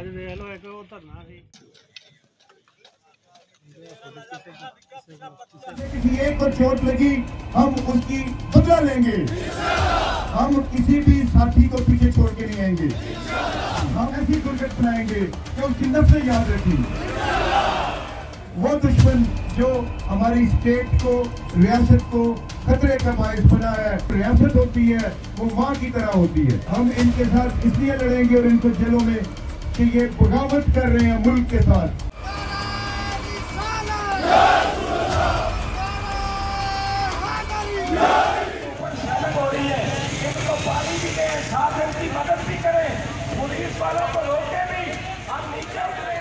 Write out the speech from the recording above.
किसी एक को चोट लगी हम उसकी बदला लेंगे, हम किसी भी साथी को पीछे छोड़ के नहीं आएंगे, हम ऐसी दुर्गत बनाएंगे कि उसकी नफ्सें याद रखी। वो दुश्मन जो हमारी स्टेट को, रियासत को खतरे का बायस बना है, रियासत होती है वो माँ की तरह होती है। हम इनके साथ इसलिए लड़ेंगे और इनको जेलों में कि ये बगावत कर रहे हैं मुल्क के साथ। साथ इनकी मदद भी करें, पुलिस वालों को रोके भी, हम नीचे उतरे।